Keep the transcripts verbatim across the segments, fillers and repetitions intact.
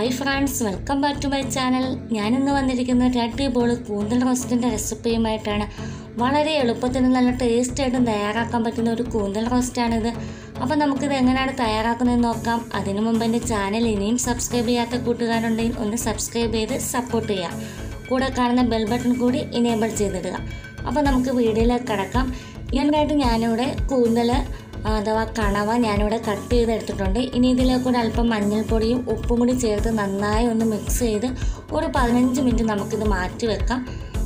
Hi friends, welcome back to my channel. ഞാൻ ഇന്ന് വന്നിരിക്കുന്ന അടിപൊളി കൂന്തൽ റോസ്റ്റിന്റെ റെസിപ്പിയുമായിട്ടാണ്. വളരെ എളുപ്പത്തിൽ നല്ല ടേസ്റ്റ് ആയിട്ട് തയ്യാറാക്കാൻ പറ്റുന്ന ഒരു കൂന്തൽ റോസ്റ്റ് ആണിത്. അപ്പോൾ നമുക്ക് ഇത് എങ്ങനെയാണ് തയ്യാറാക്കുന്നതെന്ന് നോക്കാം. അതിനു മുമ്പ് എൻ്റെ ചാനൽ ഇനിയും സബ്സ്ക്രൈബ് ചെയ്യാത്ത കൂട്ടുകാരുണ്ടെങ്കിൽ ഒന്ന് സബ്സ്ക്രൈബ് ചെയ്ത് സപ്പോർട്ട് ചെയ്യുക. കൂടെ കാണുന്ന ബെൽ ബട്ടൺ കൂടി എനേബിൾ ചെയ്തിടുക. അപ്പോൾ നമുക്ക് വീഡിയോയിലേക്ക് കടക്കാം. ഇതിനായിട്ട് ഞാനിവിടെ കൂന്തൽ അഥവാ കണവ ഞാനിവിടെ കട്ട് ചെയ്തെടുത്തിട്ടുണ്ട്. ഇനി ഇതിലേക്ക് ഒരു അല്പം മഞ്ഞൾപ്പൊടിയും ഉപ്പും കൂടി ചേർത്ത് നന്നായി ഒന്ന് മിക്സ് ചെയ്ത് ഒരു പതിനഞ്ച് മിനിറ്റ് നമുക്കിത് മാറ്റി വെക്കാം.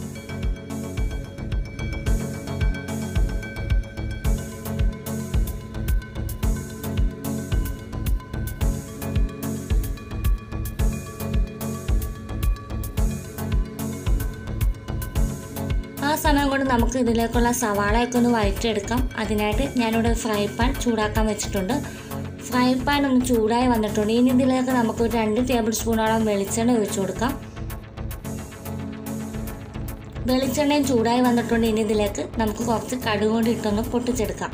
ആ സമയം കൊണ്ട് നമുക്ക് ഇതിലേക്കുള്ള സവാളയൊക്കെ ഒന്ന് വഴറ്റിയെടുക്കാം. അതിനായിട്ട് ഞാനിവിടെ ഫ്രൈ പാൻ ചൂടാക്കാൻ വെച്ചിട്ടുണ്ട്. ഫ്രൈ പാൻ ഒന്ന് ചൂടായി വന്നിട്ടുണ്ട്. ഇനി ഇതിലേക്ക് നമുക്ക് ഒരു രണ്ട് ടേബിൾ സ്പൂണോളം വെളിച്ചെണ്ണ ഒഴിച്ചു കൊടുക്കാം. വെളിച്ചെണ്ണയും ചൂടായി വന്നിട്ടുണ്ട്. ഇനി ഇതിലേക്ക് നമുക്ക് കുറച്ച് കടുക് കൊണ്ട് ഇട്ടൊന്ന് പൊട്ടിച്ചെടുക്കാം.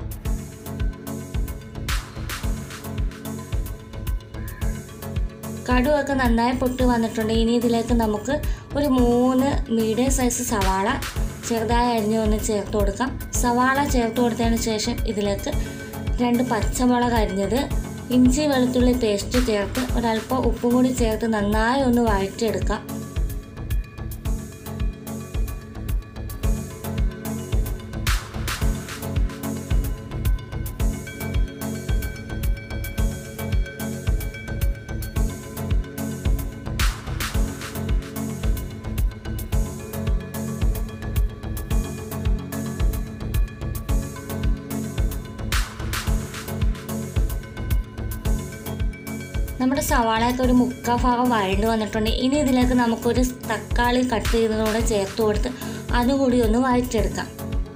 കടുകൊക്കെ നന്നായി പൊട്ടി വന്നിട്ടുണ്ട്. ഇനി ഇതിലേക്ക് നമുക്ക് ഒരു മൂന്ന് മീഡിയം സൈസ് സവാള ചെറുതായി അരിഞ്ഞ് ഒന്ന് ചേർത്ത് കൊടുക്കാം. സവാള ചേർത്ത് കൊടുത്തതിന് ശേഷം ഇതിലേക്ക് രണ്ട് പച്ചമുളക് അരിഞ്ഞത്, ഇഞ്ചി വെളുത്തുള്ളി പേസ്റ്റ് ചേർത്ത് ഒരല്പം ഉപ്പും കൂടി ചേർത്ത് നന്നായി ഒന്ന് വഴറ്റിയെടുക്കാം. നമ്മുടെ സവാളയൊക്കെ ഒരു മുക്കാൽ ഭാഗം വഴണ്ട് വന്നിട്ടുണ്ട്. ഇനി ഇതിലേക്ക് നമുക്കൊരു തക്കാളി കട്ട് ചെയ്തതോടെ ചേർത്ത് കൊടുത്ത് അതുകൂടി ഒന്ന് വഴറ്റിയെടുക്കാം.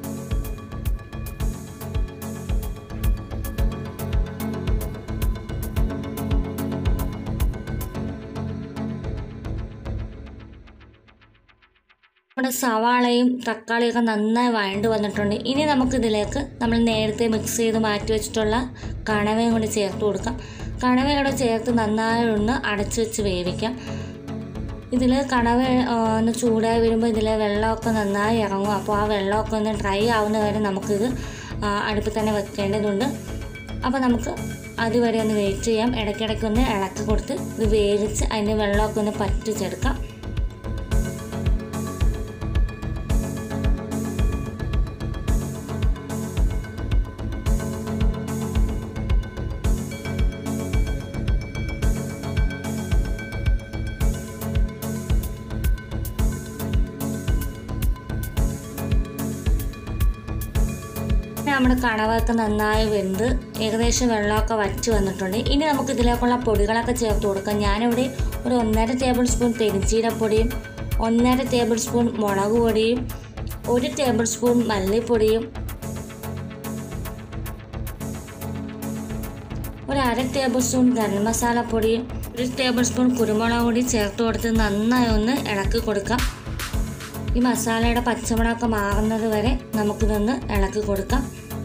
നമ്മുടെ സവാളയും തക്കാളിയൊക്കെ നന്നായി വഴണ്ട് വന്നിട്ടുണ്ട്. ഇനി നമുക്കിതിലേക്ക് നമ്മൾ നേരത്തെ മിക്സ് ചെയ്ത് മാറ്റി വെച്ചിട്ടുള്ള കണവയും കൂടി ചേർത്ത് കൊടുക്കാം. കണവയോടെ ചേർത്ത് നന്നായി ഒന്ന് അടച്ചു വെച്ച് വേവിക്കാം. ഇതിൽ കണവ ഒന്ന് ചൂടായി വരുമ്പോൾ ഇതിലെ വെള്ളമൊക്കെ നന്നായി ഇറങ്ങും. അപ്പോൾ ആ വെള്ളമൊക്കെ ഒന്ന് ഡ്രൈ ആവുന്ന വരെ നമുക്കിത് അടുപ്പിൽ തന്നെ വെക്കേണ്ടതുണ്ട്. അപ്പോൾ നമുക്ക് അതുവരെ ഒന്ന് വെയിറ്റ് ചെയ്യാം. ഇടയ്ക്കിടയ്ക്ക് ഒന്ന് ഇളക്കി കൊടുത്ത് ഇത് വേവിച്ച് അതിൻ്റെ വെള്ളമൊക്കെ ഒന്ന് പറ്റിച്ചെടുക്കാം. നമ്മുടെ കണവൊക്കെ നന്നായി വെന്ത് ഏകദേശം വെള്ളമൊക്കെ വറ്റി വന്നിട്ടുണ്ട്. ഇനി നമുക്ക് ഇതിലേക്കുള്ള പൊടികളൊക്കെ ചേർത്ത് കൊടുക്കാം. ഞാനിവിടെ ഒരു ഒന്നര ടേബിൾ സ്പൂൺ പെരിഞ്ചീരപ്പൊടിയും ഒന്നര ടേബിൾ സ്പൂൺ മുളക് പൊടിയും ഒരു ടേബിൾ സ്പൂൺ മല്ലിപ്പൊടിയും ഒരു അര ടേബിൾ സ്പൂൺ ഗരം മസാലപ്പൊടിയും ഒരു ടേബിൾ സ്പൂൺ കുരുമുളക് പൊടി ചേർത്ത് കൊടുത്ത് നന്നായി ഒന്ന് ഇളക്കി കൊടുക്കാം. ഈ മസാലയുടെ പച്ചമുളകൊക്കെ മാറുന്നത് വരെ നമുക്കിതൊന്ന് ഇളക്കി കൊടുക്കാം.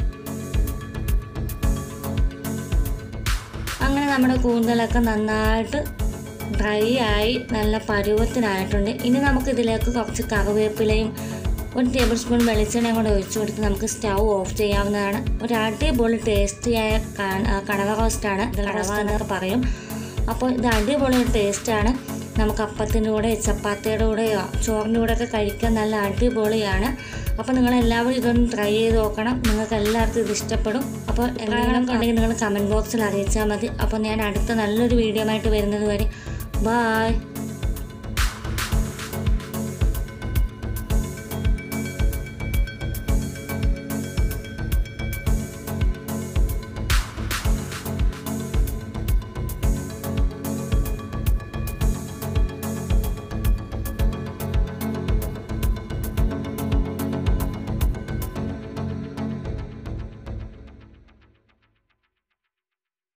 അങ്ങനെ നമ്മുടെ കൂന്തലൊക്കെ നന്നായിട്ട് ഡ്രൈ ആയി നല്ല പരുവത്തിനായിട്ടുണ്ട്. ഇനി നമുക്കിതിലേക്ക് കുറച്ച് കറിവേപ്പിലയും ഒരു ടേബിൾ സ്പൂൺ വെളിച്ചെണ്ണയും കൂടെ ഒഴിച്ചു കൊടുത്ത് നമുക്ക് സ്റ്റൗ ഓഫ് ചെയ്യാവുന്നതാണ്. ഒരു അടിപൊളി ടേസ്റ്റിയായ കണവ റോസ്റ്റാണ്. ഇത് കണവ എന്നൊക്കെ പറയും. അപ്പോൾ ഇത് അടിപൊളി ടേസ്റ്റാണ്. നമുക്ക് അപ്പത്തിൻ്റെ കൂടെ ചപ്പാത്തിയുടെ കൂടെയോ ചോറിൻ്റെ കൂടെയൊക്കെ കഴിക്കാൻ നല്ല അടിപൊളിയാണ്. അപ്പോൾ നിങ്ങളെല്ലാവരും ഇതൊന്ന് ട്രൈ ചെയ്ത് നോക്കണം. നിങ്ങൾക്ക് എല്ലാവർക്കും ഇത് ഇഷ്ടപ്പെടും. അപ്പോൾ എന്തെങ്കിലും ഉണ്ടെങ്കിൽ നിങ്ങൾ കമൻറ്റ് ബോക്സിൽ അറിയിച്ചാൽ മതി. അപ്പോൾ ഞാൻ അടുത്ത നല്ലൊരു വീഡിയോ ആയിട്ട് വരുന്നത് വരെ ബായ്.